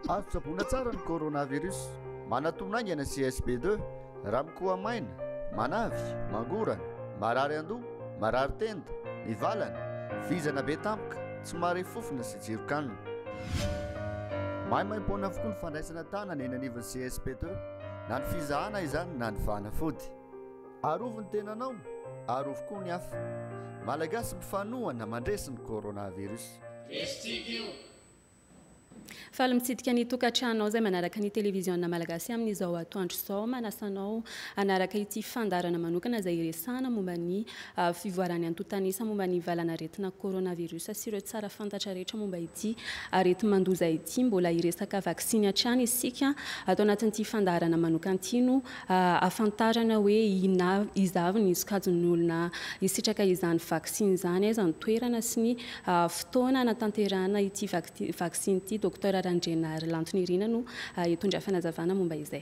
Azo-tsaboana tsara ny coronavirus. Manatonaingana CSP2 raha mikohamaina, manavy, mangorana, marary andoha, marary tenda, mivalana, vizana be tampoka, tsy mare fofona sy jirokanina. Maimaimpona avokoa ny fandraisana tanana eny anivon'ny CSP2, na ny fizahana izany na ny fanafody. Arovo ny tenanao, arovo koa ny hafa. Malagasy mifanohana mandresy ny coronavirus. Faly mitsidika ny tokantranao zay manaraka ny televiziona malagasy amin'izao atoandro zao, manasanao anaraka ity fandarana manokana izay iresana momba ny fivoarany antotanisa momba ny valana aretina coronavirus sy ireo tsara fantatra rehetra momba ity areti-mandoza ity, mbola iresaka vaksiny hatrany isika atao anatin'ity fandarana manokana ity no afantarana hoe izavy ny sokajin'ny olona isitraka izany vaksiny izany, aiza ny toerana sy ny fotoana natanterahana ity vaksiny ity. Docteur Randrenary Lantonirina no hitondra fanazavana momba izay.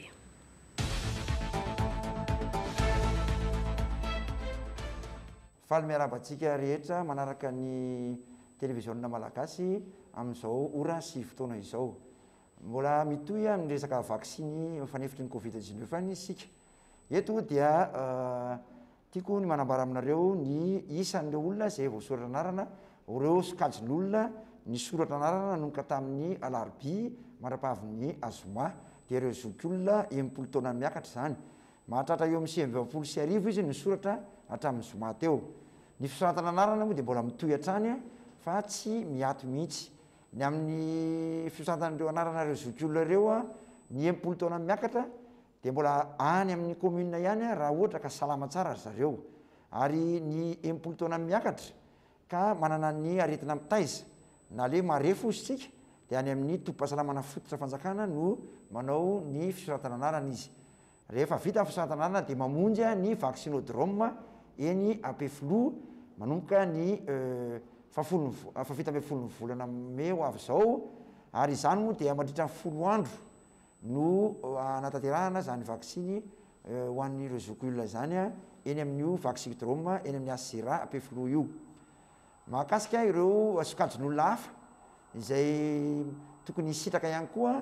Faly miarabantsika rehetra manaraka ny televiziona malagasy amin'izao ora sy fotoana izao. Mbola mitohy amin'ny resaka vaksiny mifanefitry ny Covid-19 isika. Eto dia tiako ny manambara aminareo ny isan'ireo olona izay voasoratra anarana, ireo sokajin'olona ny soratra anarana nomboka tamin'ny alarobia marapahavin'ny azoma, dia ireo zokiolona 10 taona miakatra izany. Mahatratra eo amin'ny 25 izy ny soratra hatramin'ny zoma teo. Ny fisoratana anarana moa dia mbola mitohy hatrany fa tsy miato mihitsy. Ny amin'ny fisoratan'ireo anarana ireo zokiolona ireo ny 10 taona miakatra dia mbola any amin'ny commune ihany raha ohatra ka salama tsara ry zareo. Ary ny 10 taona miakatra ka manana ny aretina mitaiza na le marefo isika dia any amin'ny tobim-pahasalamana fototra fanjakana no manao ny fisoratana anarana izy. Rehefa vita fisoratana anarana dia mamonjy ny vaccinodrome eny Ampefloha manomboka ny vita amin'ny 10 volana May ho avy izao, ary izany moa dia mandritra 10 andro no anatanterahana izany vaksiny ho an'ireo zokiolona izany eny amin'io vaccinodrome eny amin'ny Azera Ampefloha io. Mahakasika ireo sokajin'olona hafa izay tokony hisitraka ihany koa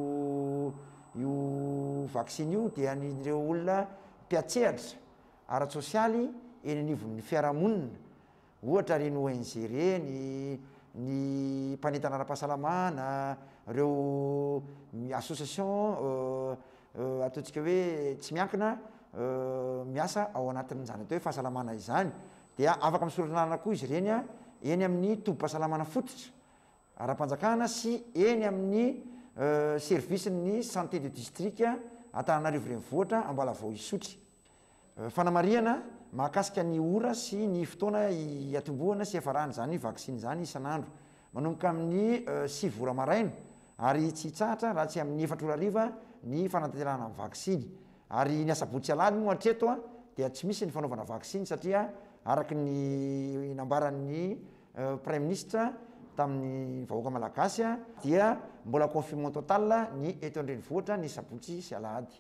io vaksiny io dia an'ireo olona mpiatsehatra ara-tsosialy eny anivon'ny fiarahamonina, ohatra reny ONG reny, ny mpanentana ara-pahasalamana, ireo association ataontsika hoe tsy miankina miasa ao anatin'izany atao hoe fahasalamana izany, dia afaka misoratranarana koa izy ireny eny amin'ny tobim-pahasalamana fototra ara-panjakana sy eny amin'ny service-ny santé de district Antananarivo renivohitra Ambalavao Isotry. Fanamarihana mahakasika ny ora sy ny fotoana iatombohana sy hafarana izany vaksiny izany isan'andro manomboka amin'ny 7 ora maraina ary tsy hitsahatra raha tsy amin'ny 4 ora hariva ny fanatanterahana amin'ny vaksiny. Ary ny asabotsy alahady moa hatreto dia tsy misy ny fanaovana vaksiny satria araky ny nambaran'ny Prime Ministre tamin'ny vahoaka malagasy dia mbola confinement total ny eto an-drenivohitra ny sabotsy sy alahady.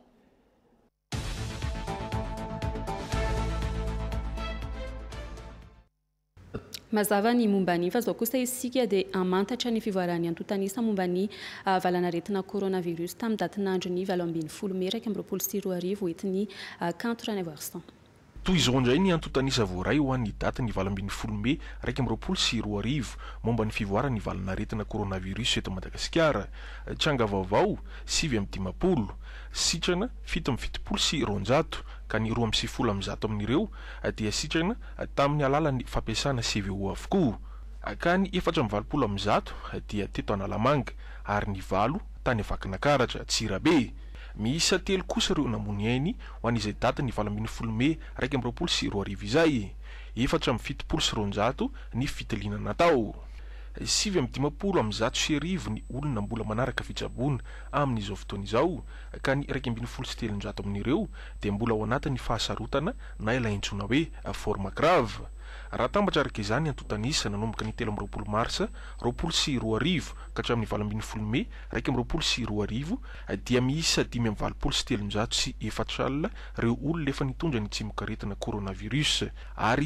Mazava ny momba ny fa zao kosa isika dia amantatra ny fivoarany antotanisa momba ny valana aretina coronavirus tamin'ny datin'andro ny 20 May 2024 hoentin'ny Kanto Ranaivoarsan. Toy izao indray ny antotanisa voaray ho an'ny daty ny 20 May 2024 momba ny fivoarany valana aretina coronavirus eto Madagasikara. Tranga vaovao 7:10, sitrana 7:70 sy 200 ka ny 2:70 amin'ireo dia sitrana tamin'ny alalan'ny fampiasana CVO avokoa. Ka ny 4:20 dia teto Analamanga ary ny 8 tany Vakinankaratra Tsirabe. Miisa 3 kosa ireo namony ainy ho an'izay daty ny 20 May 2024 izay. 4:70 sy 200 ny fitiliana natao. 7:10 sy 100 ny olona mbola manaraka fitsaboana amin'izao fotoana izao, ka ny 2:70 sy 300 amin'ireo dia mbola ao anatin'ny fahasarotana na ilay antsoina hoe forme grave. raha tambatra araka izany antotanisa nanomboka ny 3 marsa 2024 ka hatramin'ny 20 Mey 2024 dia miisa 527 alina reo olona efa nitondra ny tsimokaretina coronavirus ary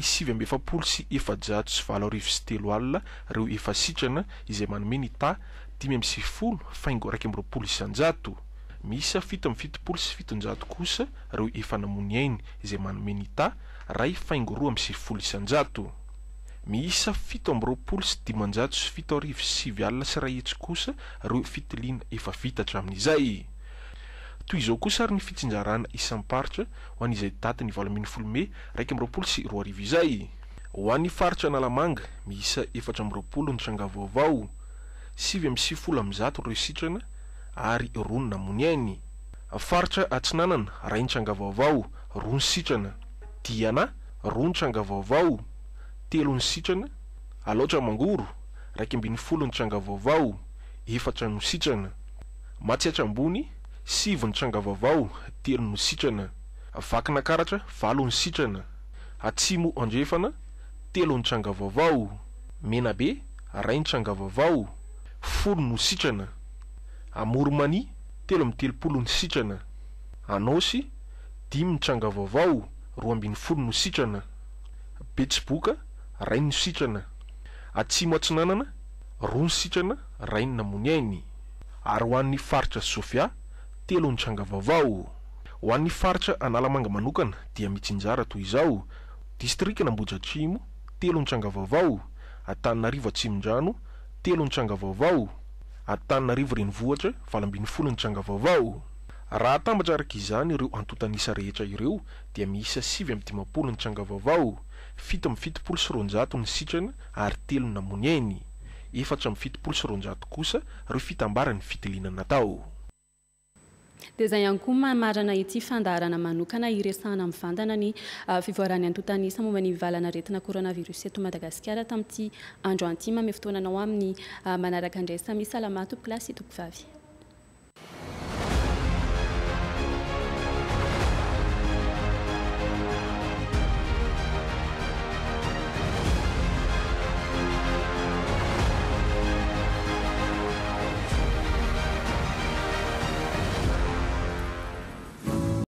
777 alina reo efa sitrana izay manome ny ta 520,2 isanjato. Miisa 777 kosa reo efa namony ainy izay manome ny ta 2,20 isanjato. Miisa 727 alina sy ray hetsy kosa reo fitiliana efa vita hatramin'izay. Toy izao kosa ary ny fitsinjarana isam-paritra ho an'izay daty ny 20 Mey 2024 izay. Ho an'ny faritra Analamanga miisa 420 ny tranga vaovao, 7,0 reo sitrana ary roa namony ainy. Faritra Atsinanana ray ny tranga vaovao, 2 sitrana. Diana 2 tranga vaovao, 3 sitrana. Alaotra Mangoro 12 tranga vaovao, 4 sitrana. Matsiatra Ambony 7 tranga vaovao, 3 sitrana. Vakina Karatra 4 sitrana. Atsimo Andrefana 3 tranga vaovao. Menabe 1 tranga vaovao, 10 sitrana. Amoromani 13 sitrana. Anosy 5 tranga vaovao, 12 sitrana. Betsiboka 1 sitrana. Atsimo Atsinanana 2 sitrana, 1 namony ainy. Ary ho an'ny faritra Sofia 3 tranga vaovao. Ho an'ny faritra Analamanga manokana dia mitsinjara toy izao: distrika Nambohidratrimo 3 tranga vaovao, Antananarivo Atsimon-drano 3 tranga vaovao, Antananarivo Renivohitra 20 tranga vaovao. Raha tambatra araka izany ireo antotanisa rehetra ireo dia miisa 7,10 ny tranga vaovao, 7,70 ny sitrana ary 3 namony ainy, 4,70 kosa reo fitambarany fitiliana natao. Dia izay ihany koa mamarana ity fandaharana manokana iresahana mivantana ny fivoarany antotanisa momba ny valana aretina coronavirus eto Madagasikara tamin'ity andro anty mamy fotoananao amin'ny manaraka andraisa misalama tompoko lasy tompoko vavy.